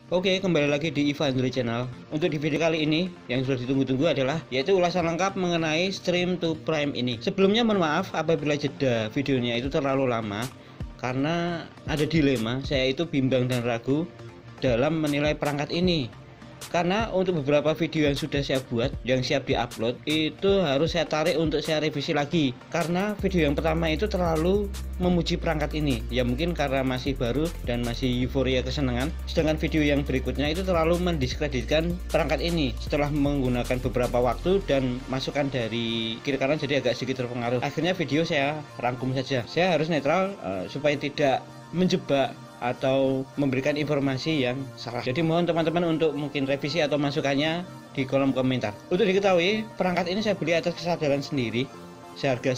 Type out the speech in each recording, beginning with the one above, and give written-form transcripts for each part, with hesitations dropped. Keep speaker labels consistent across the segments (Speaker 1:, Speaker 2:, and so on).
Speaker 1: Oke, kembali lagi di Iva Android Channel. Untuk di video kali ini yang sudah ditunggu-tunggu adalah yaitu ulasan lengkap mengenai Stream to Prime ini. Sebelumnya mohon maaf apabila jeda videonya itu terlalu lama karena ada dilema, saya itu bimbang dan ragu dalam menilai perangkat ini. Karena untuk beberapa video yang sudah saya buat yang siap diupload itu harus saya tarik untuk saya revisi lagi, karena video yang pertama itu terlalu memuji perangkat ini ya, mungkin karena masih baru dan masih euforia kesenangan. Sedangkan video yang berikutnya itu terlalu mendiskreditkan perangkat ini setelah menggunakan beberapa waktu dan masukan dari kiri kanan, jadi agak sedikit terpengaruh. Akhirnya video saya rangkum saja. Saya harus netral supaya tidak menjebak atau memberikan informasi yang salah. Jadi mohon teman-teman untuk mungkin revisi atau masukannya di kolom komentar. Untuk diketahui, perangkat ini saya beli atas kesadaran sendiri seharga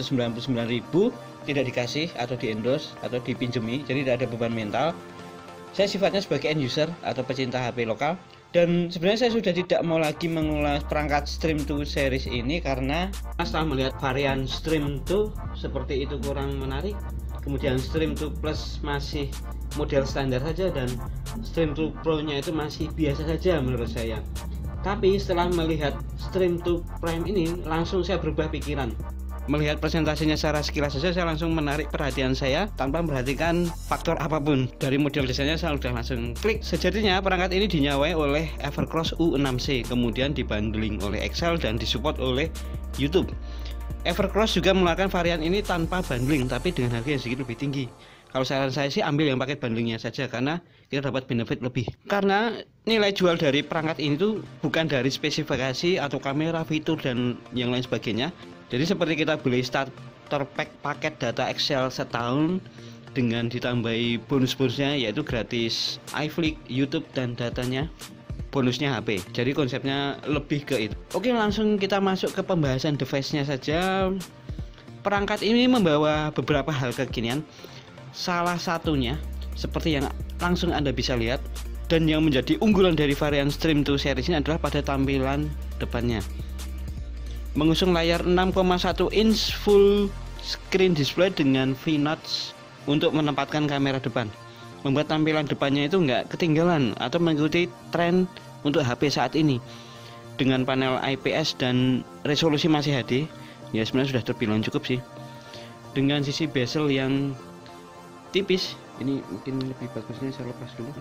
Speaker 1: 999.000, tidak dikasih atau di endorse atau dipinjemi, jadi tidak ada beban mental. Saya sifatnya sebagai end user atau pecinta HP lokal, dan sebenarnya saya sudah tidak mau lagi mengulas perangkat Stream 2 series ini karena setelah melihat varian Stream 2 seperti itu kurang menarik. Kemudian Stream 2 Plus masih model standar saja dan Stream 2 Pro nya itu masih biasa saja menurut saya. Tapi setelah melihat Stream 2 Prime ini langsung saya berubah pikiran. Melihat presentasinya secara sekilas saja saya langsung menarik perhatian saya tanpa memperhatikan faktor apapun. Dari model desainnya saya sudah langsung klik. Sejatinya perangkat ini dinyawai oleh Evercross U6C, kemudian dibundling oleh Excel dan disupport oleh YouTube. Evercross juga mengeluarkan varian ini tanpa bundling tapi dengan harga yang sedikit lebih tinggi. Kalau saran saya sih ambil yang pakai bundlingnya saja karena kita dapat benefit lebih. Karena nilai jual dari perangkat ini tuh bukan dari spesifikasi atau kamera, fitur dan yang lain sebagainya. Jadi seperti kita beli starter pack paket data Excel setahun dengan ditambahi bonus-bonusnya yaitu gratis iFlick, YouTube dan datanya, bonusnya HP. Jadi konsepnya lebih ke itu. Oke, langsung kita masuk ke pembahasan device-nya saja. Perangkat ini membawa beberapa hal kekinian. Salah satunya seperti yang langsung Anda bisa lihat dan yang menjadi unggulan dari varian Stream 2 series ini adalah pada tampilan depannya. Mengusung layar 6,1 inch full screen display dengan V-notch untuk menempatkan kamera depan, membuat tampilan depannya itu nggak ketinggalan atau mengikuti tren untuk HP saat ini. Dengan panel IPS dan resolusi masih HD, ya sebenarnya sudah terbilang cukup sih. Dengan sisi bezel yang tipis, ini mungkin lebih bagusnya saya lepas dulu.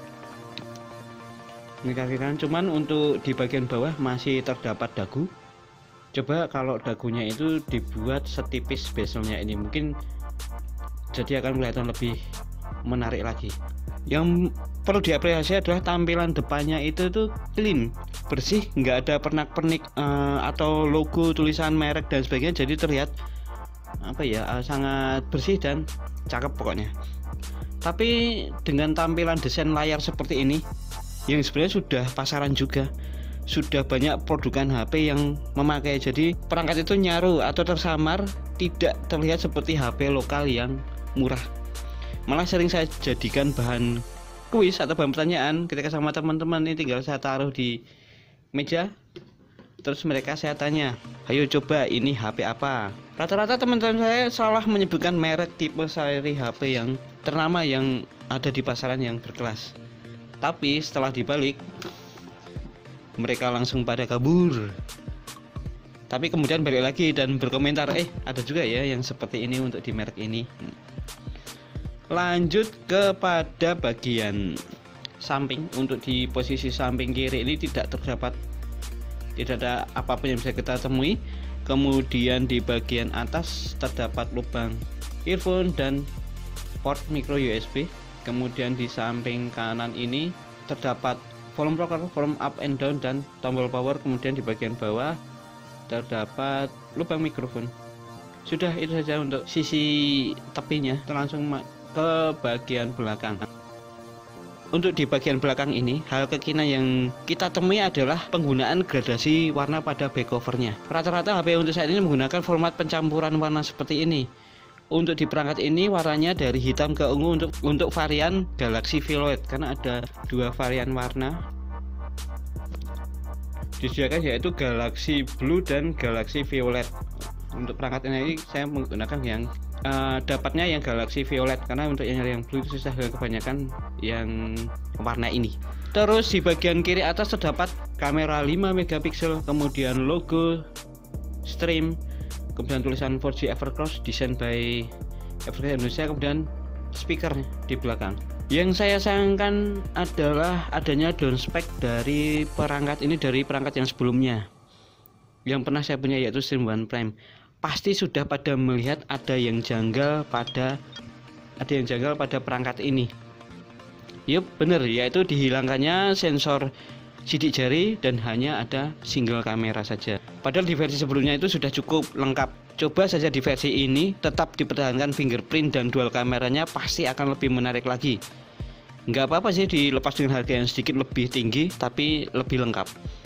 Speaker 1: Ini kaki kanan, cuman untuk di bagian bawah masih terdapat dagu. Coba kalau dagunya itu dibuat setipis bezelnya ini, mungkin jadi akan kelihatan lebih menarik lagi. Yang perlu diapresiasi adalah tampilan depannya itu tuh clean, bersih, nggak ada pernak-pernik atau logo, tulisan merek dan sebagainya. Jadi terlihat apa ya, sangat bersih dan cakep pokoknya. Tapi dengan tampilan desain layar seperti ini yang sebenarnya sudah pasaran juga, sudah banyak produkan HP yang memakai. Jadi perangkat itu nyaru atau tersamar, tidak terlihat seperti HP lokal yang murah. Malah sering saya jadikan bahan kuis atau bahan pertanyaan ketika sama teman-teman. Ini tinggal saya taruh di meja, terus mereka saya tanya, ayo coba ini HP apa. Rata-rata teman-teman saya salah menyebutkan merek, tipe, seri HP yang ternama yang ada di pasaran yang berkelas. Tapi setelah dibalik, mereka langsung pada kabur. Tapi kemudian balik lagi dan berkomentar, ada juga ya yang seperti ini untuk di merek ini. Lanjut kepada bagian samping. Untuk di posisi samping kiri ini tidak ada apapun yang bisa kita temui. Kemudian di bagian atas terdapat lubang earphone dan port micro USB. Kemudian di samping kanan ini terdapat volume rocker, volume up and down dan tombol power. Kemudian di bagian bawah terdapat lubang mikrofon. Sudah itu saja untuk sisi tepinya. Kita langsung ke bagian belakang. Untuk di bagian belakang ini, hal kekinian yang kita temui adalah penggunaan gradasi warna pada back covernya. Rata-rata HP untuk saat ini menggunakan format pencampuran warna seperti ini. Untuk di perangkat ini warnanya dari hitam ke ungu untuk varian Galaxy Violet, karena ada dua varian warna disediakan, yaitu Galaxy Blue dan Galaxy Violet. Untuk perangkat ini saya menggunakan yang dapatnya yang Galaxy Violet, karena untuk yang blue itu susah, kebanyakan yang warna ini. Terus di bagian kiri atas terdapat kamera 5 megapiksel, kemudian logo stream, kemudian tulisan 4G Evercross desain by Evercross Indonesia, kemudian speaker di belakang. Yang saya sayangkan adalah adanya downspec dari perangkat ini dari perangkat yang sebelumnya yang pernah saya punya, yaitu Stream One Prime. Pasti sudah pada melihat ada yang janggal pada perangkat ini. Yup, bener, yaitu dihilangkannya sensor sidik jari dan hanya ada single kamera saja. Padahal di versi sebelumnya itu sudah cukup lengkap. Coba saja di versi ini tetap dipertahankan fingerprint dan dual kameranya, pasti akan lebih menarik lagi. Nggak apa-apa sih dilepas dengan harga yang sedikit lebih tinggi, tapi lebih lengkap.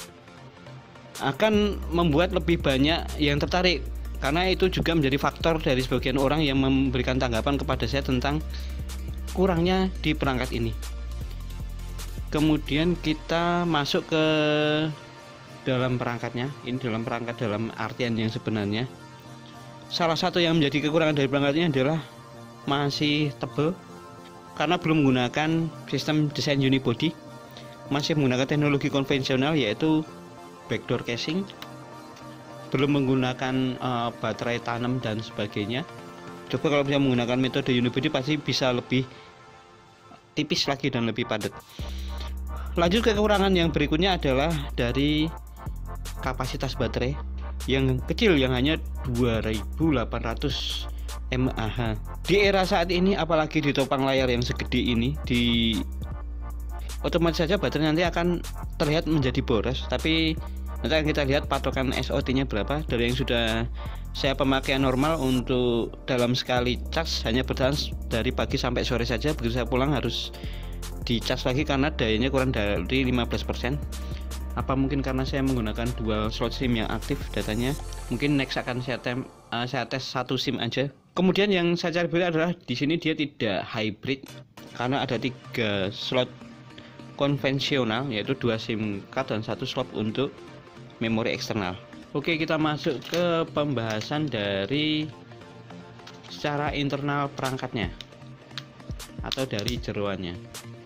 Speaker 1: Akan membuat lebih banyak yang tertarik, karena itu juga menjadi faktor dari sebagian orang yang memberikan tanggapan kepada saya tentang kurangnya di perangkat ini. Kemudian kita masuk ke dalam perangkatnya. Ini dalam perangkat dalam artian yang sebenarnya. Salah satu yang menjadi kekurangan dari perangkat ini adalah masih tebal, karena belum menggunakan sistem desain unibody, masih menggunakan teknologi konvensional yaitu backdoor casing, belum menggunakan baterai tanam dan sebagainya. Coba kalau bisa menggunakan metode unibody pasti bisa lebih tipis lagi dan lebih padat. Lanjut ke kekurangan yang berikutnya adalah dari kapasitas baterai yang kecil, yang hanya 2800 mAh. Di era saat ini, apalagi ditopang layar yang segede ini, otomatis saja baterai nanti akan terlihat menjadi boros. Tapi nanti akan kita lihat patokan SOT nya berapa. Dari yang sudah saya pemakaian normal, untuk dalam sekali cas hanya bertahan dari pagi sampai sore saja. Begitu saya pulang harus dicas lagi karena dayanya kurang dari 15%. Apa mungkin karena saya menggunakan dual slot SIM yang aktif datanya? Mungkin next akan saya tes satu SIM aja. Kemudian yang saya cari beda adalah di sini dia tidak hybrid, karena ada 3 slot konvensional, yaitu 2 SIM card dan 1 slot untuk memori eksternal. Oke, kita masuk ke pembahasan dari secara internal perangkatnya atau dari jeroannya.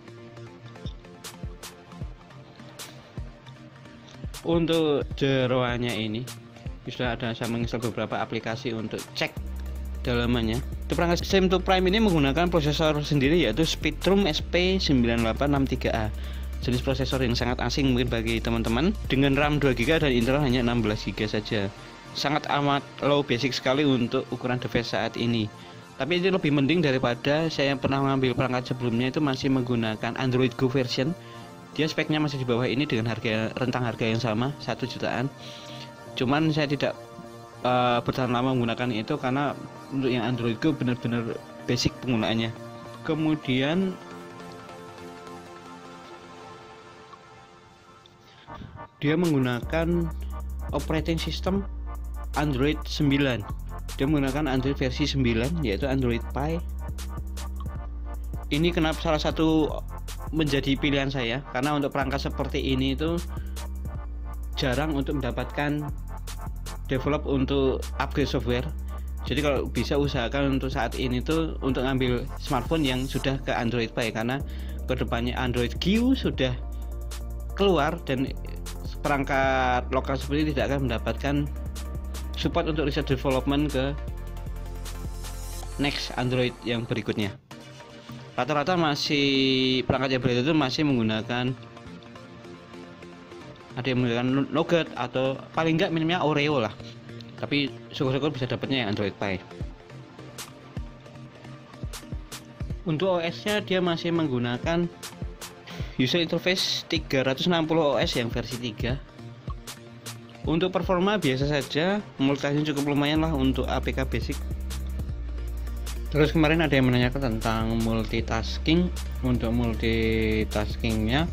Speaker 1: Untuk jeroannya ini sudah ada, saya menginstal beberapa aplikasi untuk cek dalamannya. Untuk perangkat Stream to Prime ini menggunakan prosesor sendiri, yaitu Speedrum SP9863A. Jenis prosesor yang sangat asing mungkin bagi teman-teman, dengan RAM 2GB dan internal hanya 16GB saja. Sangat amat low basic sekali untuk ukuran device saat ini. Tapi itu lebih mending daripada saya pernah mengambil perangkat sebelumnya, itu masih menggunakan Android Go version. Dia speknya masih di bawah ini dengan rentang harga yang sama, 1 jutaan. Cuman saya tidak bertahan lama menggunakan itu, karena untuk yang Android Go benar-benar basic penggunaannya. Kemudian dia menggunakan operating system Android 9. Dia menggunakan Android versi 9, yaitu Android Pie. Ini kenapa salah satu menjadi pilihan saya, karena untuk perangkat seperti ini itu jarang untuk mendapatkan develop untuk upgrade software. Jadi kalau bisa usahakan untuk saat ini tuh untuk ngambil smartphone yang sudah ke Android Pie, karena kedepannya Android Q sudah keluar dan perangkat lokal seperti ini tidak akan mendapatkan support untuk research development ke next Android yang berikutnya. Rata-rata masih perangkat yang berbeda itu masih menggunakan, ada yang menggunakan Nougat atau paling enggak minimnya Oreo lah. Tapi syukur-syukur bisa dapatnya yang Android Pie. Untuk OS-nya dia masih menggunakan user interface 360 OS yang versi 3. Untuk performa biasa saja, multitasking cukup lumayan lah untuk APK basic. Terus kemarin ada yang menanyakan tentang multitasking. Untuk multitaskingnya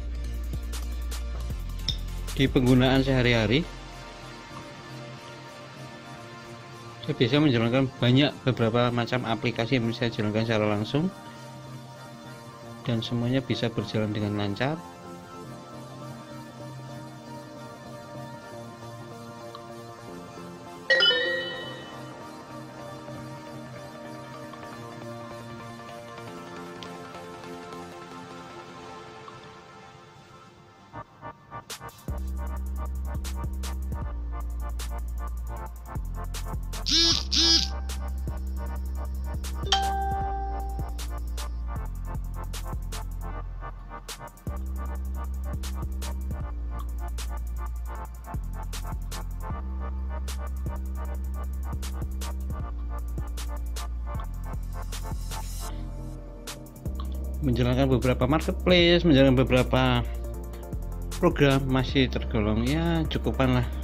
Speaker 1: di penggunaan sehari-hari, saya biasa menjalankan beberapa macam aplikasi yang bisa dijalankan secara langsung, dan semuanya bisa berjalan dengan lancar. Menjalankan beberapa marketplace, menjalankan beberapa program, masih tergolong ya cukupan lah.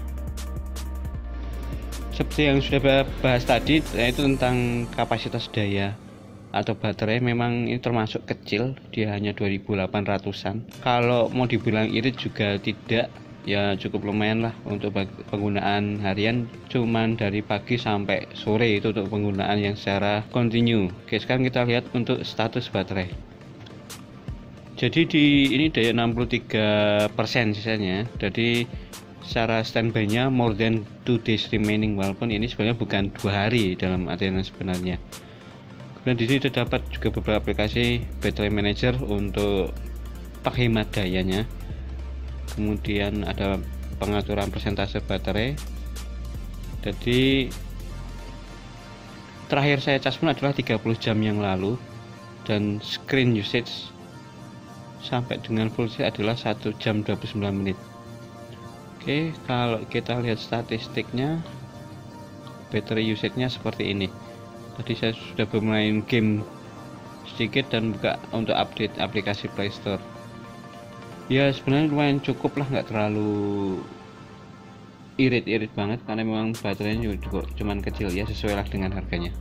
Speaker 1: Seperti yang sudah bahas tadi, yaitu tentang kapasitas daya atau baterai, memang ini termasuk kecil, dia hanya 2800-an. Kalau mau dibilang irit juga tidak, ya cukup lumayan lah untuk penggunaan harian, cuman dari pagi sampai sore itu untuk penggunaan yang secara kontinu. Oke, sekarang kita lihat untuk status baterai. Jadi ini daya 63% sisanya, jadi secara standby-nya more than 2 days remaining, walaupun ini sebenarnya bukan 2 hari dalam artian sebenarnya. Kemudian di sini terdapat juga beberapa aplikasi battery manager untuk penghemat dayanya. Kemudian ada pengaturan persentase baterai. Jadi terakhir saya cas pun adalah 30 jam yang lalu, dan screen usage sampai dengan full set adalah 1 jam 29 menit. Oke, kalau kita lihat statistiknya, battery usage-nya seperti ini. Tadi saya sudah bermain game sedikit dan buka untuk update aplikasi Play Store. Ya sebenarnya lumayan cukup lah, nggak terlalu irit-irit banget karena memang baterainya juga cuman kecil, ya sesuai lah dengan harganya.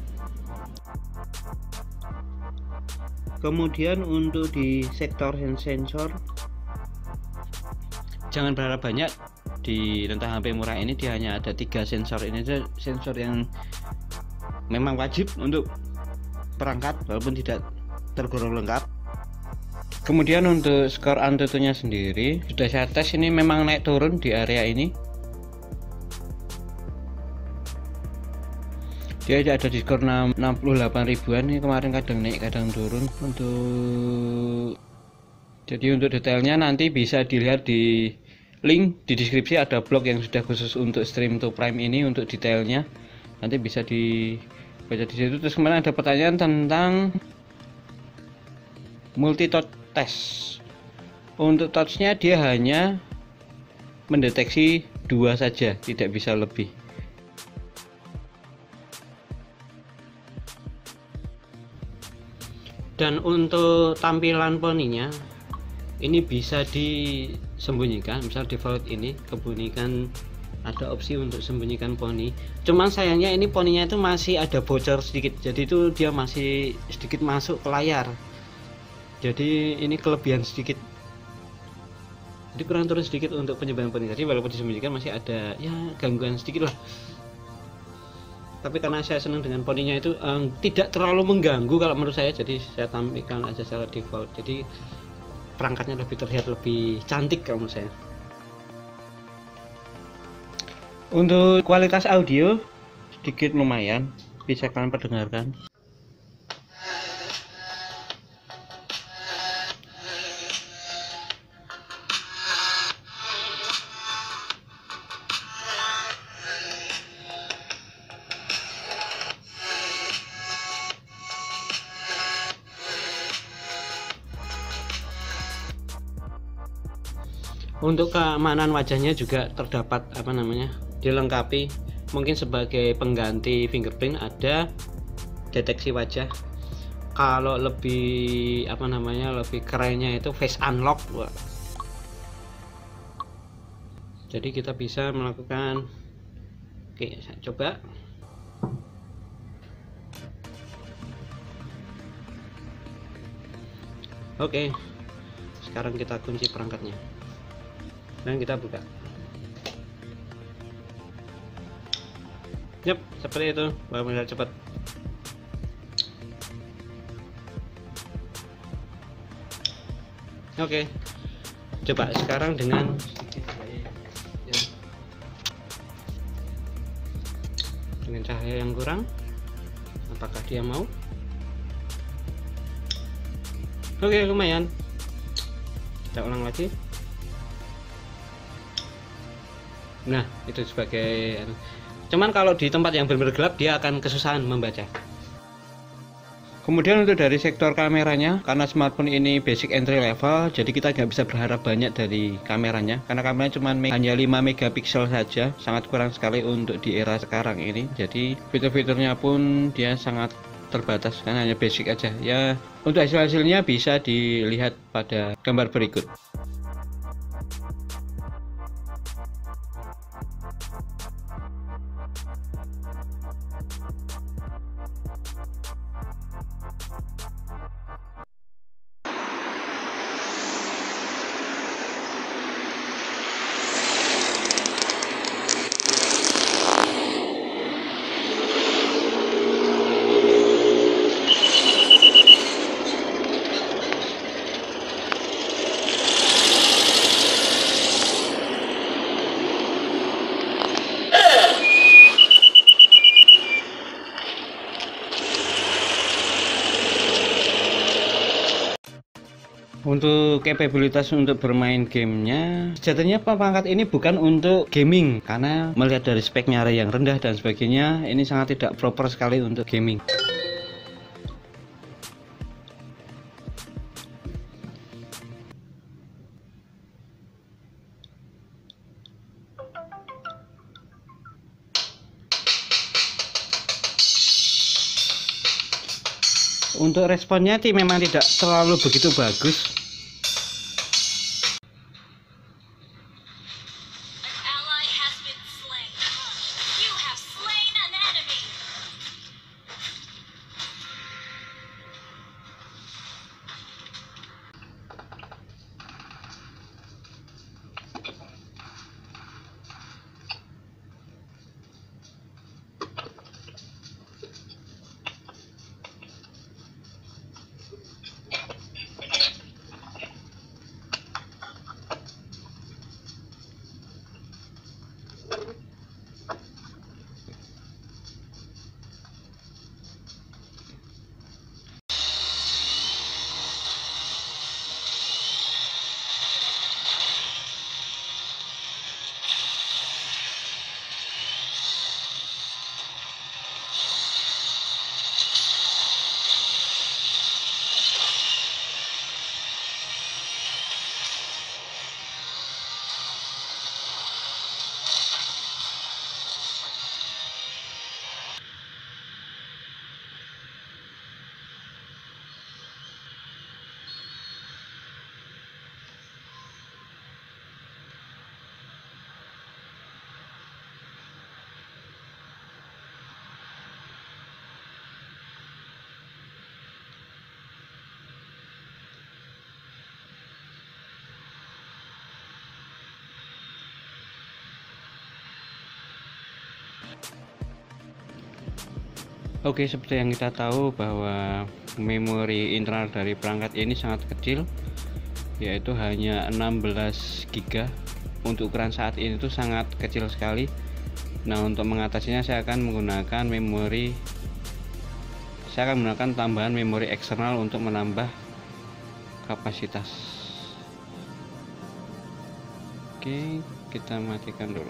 Speaker 1: Kemudian untuk di sektor sensor, jangan berharap banyak di tentang HP murah ini. Dia hanya ada 3 sensor. Ini saja sensor yang memang wajib untuk perangkat walaupun tidak tergolong lengkap. Kemudian untuk skor Antutunya sendiri sudah saya tes, ini memang naik turun di area ini. Dia ada di skor 68 ribuan, ini kemarin kadang naik kadang turun. Jadi untuk detailnya nanti bisa dilihat di link di deskripsi, ada blog yang sudah khusus untuk Stream to Prime ini untuk detailnya, nanti bisa dibaca di situ. Terus kemarin ada pertanyaan tentang multi touch test. Untuk touchnya dia hanya mendeteksi 2 saja, tidak bisa lebih. Dan untuk tampilan poninya ini bisa disembunyikan, misal default ini kebunikan, ada opsi untuk sembunyikan poni. Cuman sayangnya ini poninya itu masih ada bocor sedikit, jadi itu dia masih sedikit masuk ke layar, jadi ini kelebihan sedikit, jadi kurang turun sedikit untuk penyebaran poni. Jadi walaupun disembunyikan masih ada ya gangguan sedikit lah, tapi karena saya senang dengan poninya itu tidak terlalu mengganggu kalau menurut saya, jadi saya tampilkan aja secara default, jadi perangkatnya lebih terlihat lebih cantik kalau menurut saya. Untuk kualitas audio sedikit lumayan, bisa kalian perdengarkan. Untuk keamanan wajahnya juga terdapat dilengkapi, mungkin sebagai pengganti fingerprint ada deteksi wajah. Kalau lebih lebih kerennya itu face unlock. Jadi kita bisa melakukan, oke saya coba. Oke, sekarang kita kunci perangkatnya dan kita buka. Yap, seperti itu, benar-benar cepat. Oke, coba sekarang dengan cahaya yang kurang, apakah dia mau? Oke, lumayan. Kita ulang lagi.
Speaker 2: Nah, itu sebagai, cuman kalau di tempat yang benar-benar gelap dia akan kesusahan membaca.
Speaker 1: Kemudian untuk dari sektor kameranya, karena smartphone ini basic entry level, jadi kita nggak bisa berharap banyak dari kameranya, karena kameranya cuma hanya 5 megapiksel saja, sangat kurang sekali untuk di era sekarang ini. Jadi fitur-fiturnya pun dia sangat terbatas, kan hanya basic aja. Ya, untuk hasil-hasilnya bisa dilihat pada gambar berikut. Untuk kapabilitas untuk bermain gamenya, sejatinya perangkat ini bukan untuk gaming, karena melihat dari speknya yang rendah dan sebagainya, ini sangat tidak proper sekali untuk gaming. Untuk responnya sih memang tidak terlalu begitu bagus. Oke, seperti yang kita tahu bahwa memori internal dari perangkat ini sangat kecil, yaitu hanya 16 GB. Untuk ukuran saat ini itu sangat kecil sekali. Nah, untuk mengatasinya saya akan menggunakan tambahan memori eksternal untuk menambah kapasitas. Oke, kita matikan dulu.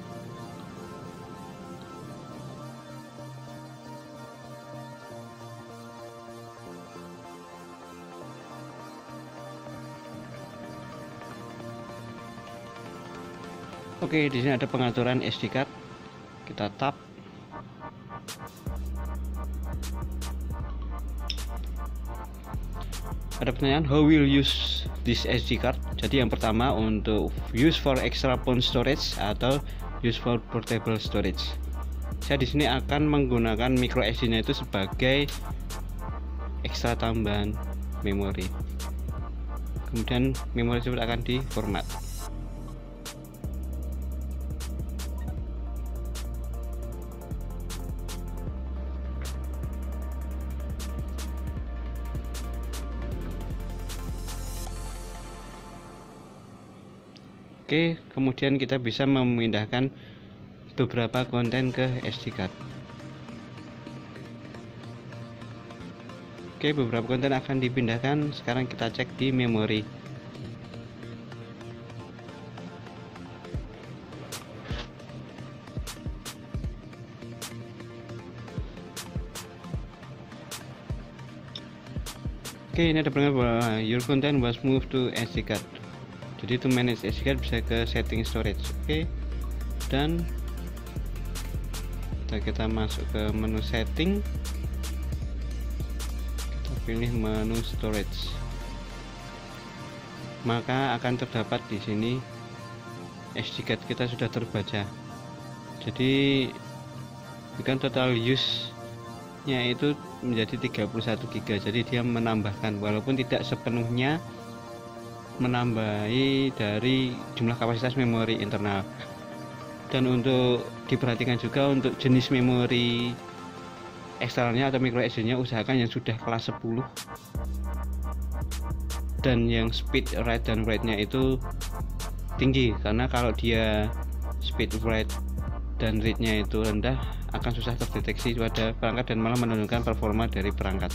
Speaker 1: Oke, di sini ada pengaturan SD card. Kita tap. Ada pertanyaan, how will use this SD card? Jadi yang pertama untuk use for extra phone storage atau use for portable storage. Saya di sini akan menggunakan micro SD-nya itu sebagai ekstra tambahan memori. Kemudian memori tersebut akan diformat. Oke, kemudian kita bisa memindahkan beberapa konten ke SD card. Oke, beberapa konten akan dipindahkan. Sekarang kita cek di memori.
Speaker 2: Oke, ini ada perangkat bahwa your content was moved to SD card. Jadi to manage SD card bisa ke setting storage. Oke, dan kita masuk ke menu setting, kita pilih menu storage, maka akan terdapat di sini SD card kita sudah terbaca. Jadi kan total use nya itu menjadi 31 GB. Jadi dia menambahkan, walaupun tidak sepenuhnya menambahi dari jumlah kapasitas memori internal. Dan untuk diperhatikan juga untuk jenis memori eksternalnya atau micro SD nya usahakan yang sudah kelas 10, dan yang speed write dan write nya itu tinggi, karena kalau dia speed write dan read nya itu rendah akan susah terdeteksi pada perangkat dan malah menurunkan performa dari perangkat.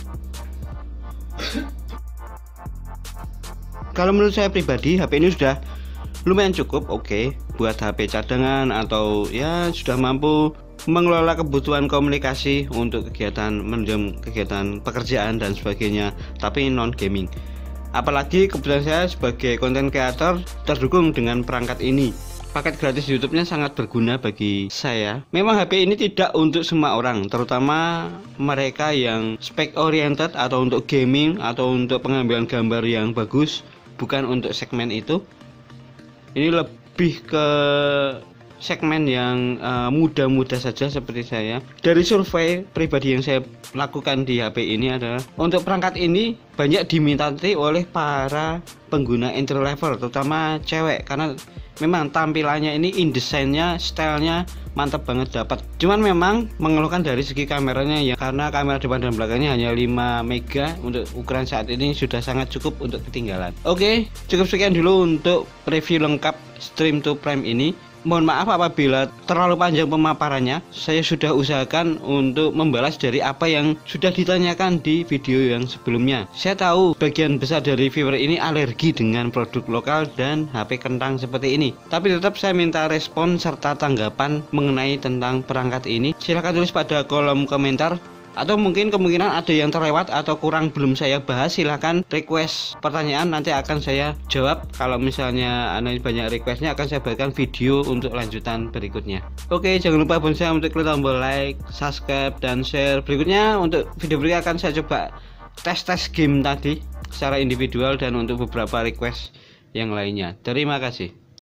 Speaker 1: Kalau menurut saya pribadi, HP ini sudah lumayan cukup oke buat HP cadangan, atau ya sudah mampu mengelola kebutuhan komunikasi untuk kegiatan menunjang kegiatan pekerjaan dan sebagainya, tapi non gaming. Apalagi kebetulan saya sebagai content creator terdukung dengan perangkat ini. Paket gratis YouTube-nya sangat berguna bagi saya. Memang HP ini tidak untuk semua orang, terutama mereka yang spek oriented atau untuk gaming atau untuk pengambilan gambar yang bagus, bukan untuk segmen itu. Ini lebih ke segmen yang muda-muda saja seperti saya. Dari survei pribadi yang saya lakukan di HP ini adalah untuk perangkat ini banyak diminati oleh para pengguna entry level, terutama cewek, karena memang tampilannya ini, InDesign-nya, stylenya mantap banget dapat. Cuman memang mengeluhkan dari segi kameranya ya, karena kamera depan dan belakangnya hanya 5 mega untuk ukuran saat ini sudah sangat cukup untuk ketinggalan. Oke, cukup sekian dulu untuk review lengkap Stream 2 Prime ini. Mohon maaf apabila terlalu panjang pemaparannya. Saya sudah usahakan untuk membalas dari apa yang sudah ditanyakan di video yang sebelumnya. Saya tahu bagian besar dari viewer ini alergi dengan produk lokal dan HP kentang seperti ini, tapi tetap saya minta respon serta tanggapan mengenai tentang perangkat ini. Silahkan tulis pada kolom komentar, atau mungkin kemungkinan ada yang terlewat atau kurang belum saya bahas. Silahkan request pertanyaan, nanti akan saya jawab. Kalau misalnya ada banyak requestnya, akan saya buatkan video untuk lanjutan berikutnya. Oke, jangan lupa bantu saya untuk klik tombol like, subscribe, dan share. Berikutnya untuk video berikutnya akan saya coba tes game tadi secara individual dan untuk beberapa request yang lainnya. Terima kasih.